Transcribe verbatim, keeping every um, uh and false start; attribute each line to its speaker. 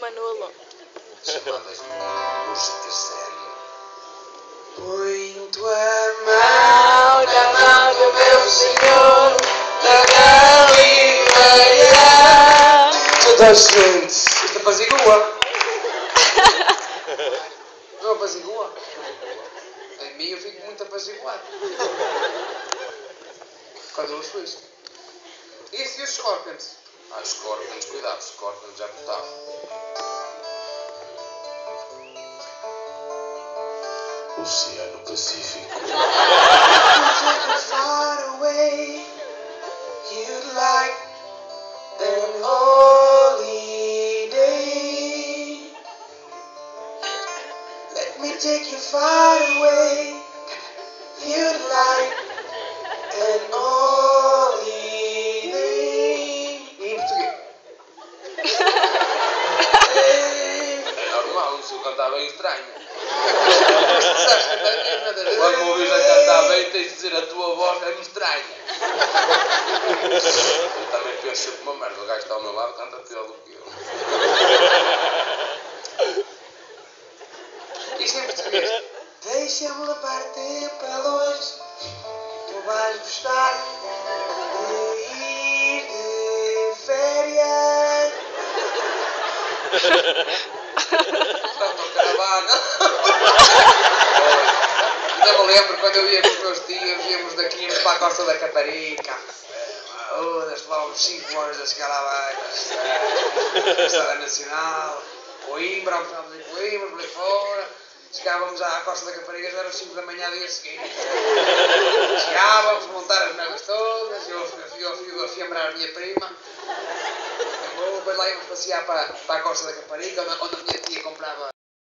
Speaker 1: Manolo.
Speaker 2: Chamadas música séria.
Speaker 3: Põe tua mão na mão do meu Senhor, na Galileia. Toda a gente. Isto apazigua. Não apazigua? Em mim eu fico muito apaziguado. Quando eu ouço isto. Isso e os Scorpions?
Speaker 2: Ah, Scorpions, cuidado, Scorpions já botava. Oceano Pacífico.
Speaker 3: Far away, you'd like an holiday. Let me take you far away, you'd like an holiday. E em português?
Speaker 2: É normal, se eu cantar bem estranho. Quando me ouvis a cantar bem, tens de dizer a tua voz é-me estranha. Eu também penso sempre uma merda, o gajo está ao meu lado canta pior do que eu.
Speaker 3: Isto em português. Deixa-me levar-te para longe, tu vais gostar de ir de férias. Tanto caravana. Ainda me lembro quando eu ia com os meus tios, íamos daqui para a Costa da Caparica. Oh, levávamos cinco horas a chegar lá abaixo. Estrada Nacional, Coimbra, almoçávamos em Coimbra, por aí fora. Chegávamos à Costa da Caparica, já eram cinco da manhã do dia seguinte. Chegávamos, montar as merdas todas, eu fui a fiambrar a minha prima. Depois lá íamos passear para, para a Costa da Caparica, onde, onde a minha tia comprava